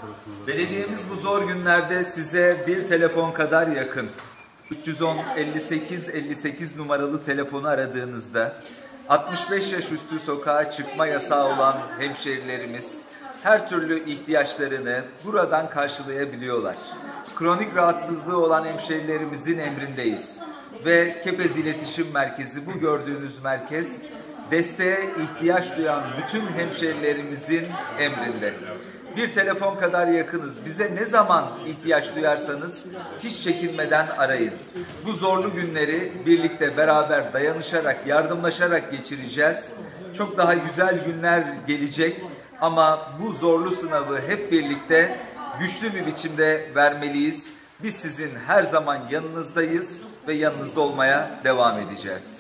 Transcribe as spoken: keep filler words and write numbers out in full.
Belediyemiz bu zor günlerde size bir telefon kadar yakın. üç yüz on elli sekiz elli sekiz numaralı telefonu aradığınızda altmış beş yaş üstü sokağa çıkma yasağı olan hemşehrilerimiz her türlü ihtiyaçlarını buradan karşılayabiliyorlar. Kronik rahatsızlığı olan hemşehrilerimizin emrindeyiz. Ve Kepez İletişim Merkezi, bu gördüğünüz merkez, desteğe ihtiyaç duyan bütün hemşehrilerimizin emrinde. Bir telefon kadar yakınız. Bize ne zaman ihtiyaç duyarsanız hiç çekinmeden arayın. Bu zorlu günleri birlikte, beraber, dayanışarak, yardımlaşarak geçireceğiz. Çok daha güzel günler gelecek ama bu zorlu sınavı hep birlikte güçlü bir biçimde vermeliyiz. Biz sizin her zaman yanınızdayız ve yanınızda olmaya devam edeceğiz.